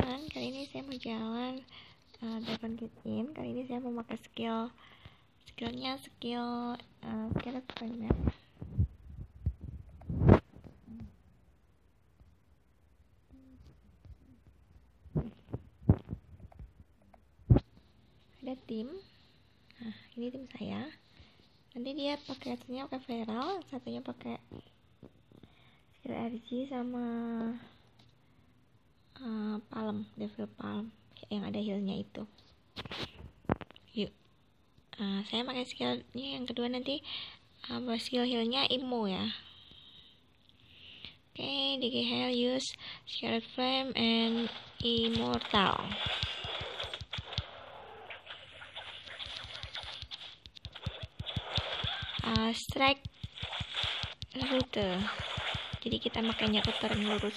teman-teman, kali ini saya mau jalan Dragon Gate In. Kali ini saya mau pakai skillnya Scarlet Flame ya. Ada tim. Nah, ini tim saya. Nanti dia pakai Feral, satunya pakai skill RG sama Devil Palm yang ada healnya itu. Yuk, saya pakai skillnya yang kedua nanti skill healnya Immo ya. Oke, DG Hell use Scarlet Flame and Immortal. Strike rute, jadi kita makanya putar lurus.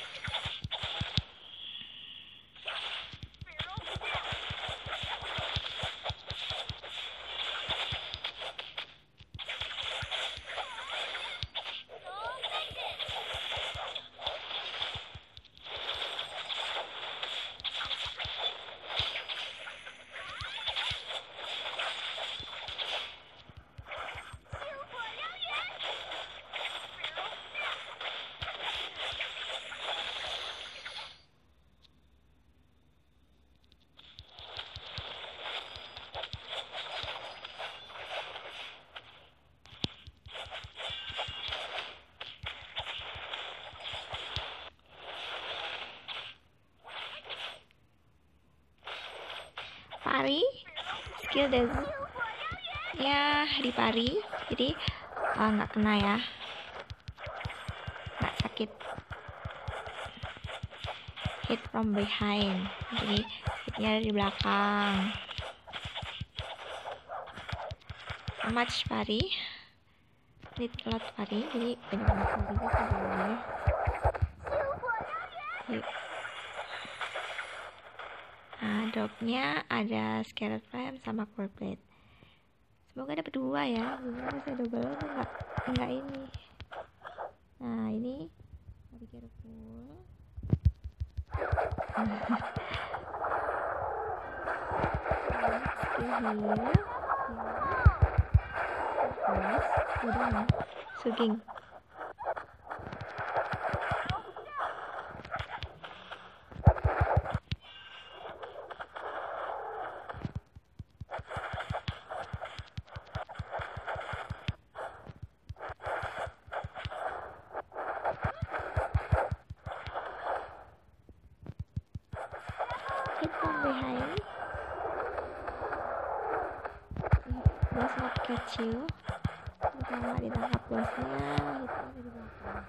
Pari, skill ya di pari, jadi nggak kena ya, nggak sakit. Hit from behind, jadi hitnya dari belakang. Match pari, need lot pari, jadi banyak parinya sebenarnya. Dropnya ada Scarlet Flame sama Core Plate. Semoga dapat 2 ya. Gimana saya double enggak ini. Nah, ini be careful. Udah Suging. Hit from behind. Does not catch you. Kalau ditangkap bosnya, hitnya dari belakang.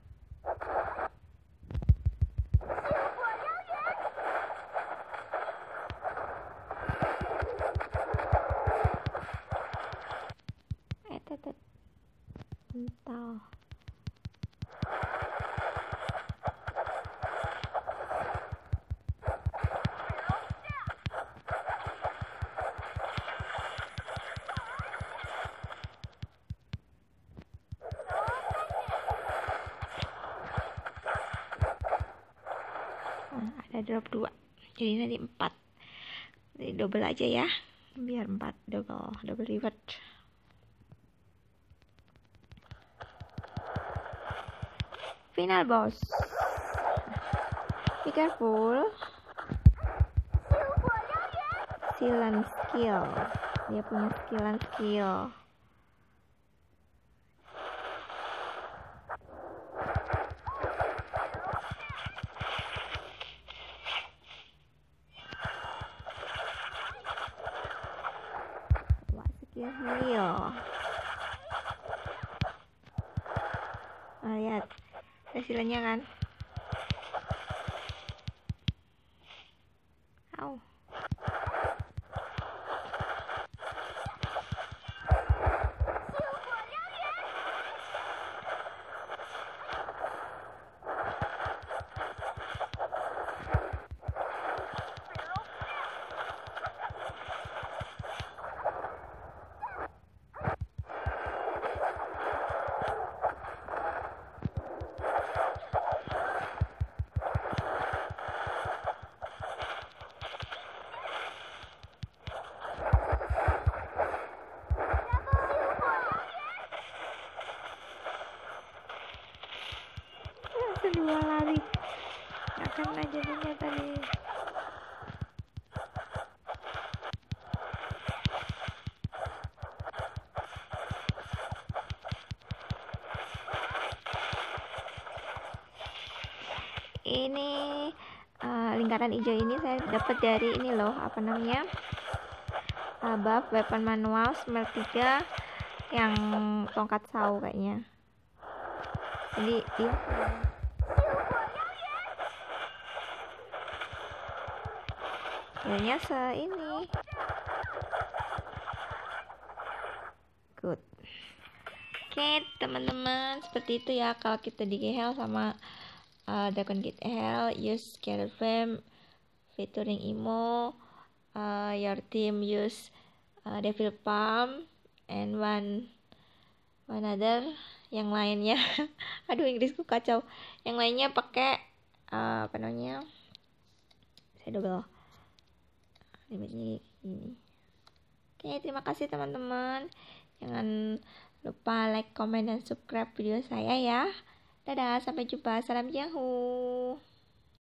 Mental. Ada drop 2, jadi nanti 4, jadi double aja ya, biar 4 double reward. Final boss, be careful. Silent skill, dia punya skill. Heal. Lihat hasilnya kan. Au. Dua lari. Gak kena jadinya tadi. Ini lingkaran hijau ini saya dapat dari ini loh, apa namanya, buff weapon manual smell 3 yang tongkat saw kayaknya. Jadi dia kayaknya ini good. Oke teman-teman, seperti itu ya kalau kita di GHL sama Dragon Gate Hell. Use Scarlet Flame featuring Imo. Your team use Devil Palm and one other. Yang lainnya aduh Inggrisku kacau. Yang lainnya pakai apa namanya, saya double limitnya ini. Oke, terima kasih teman-teman. Jangan lupa like, comment, dan subscribe video saya ya. Dadah, sampai jumpa. Salam Yahoo.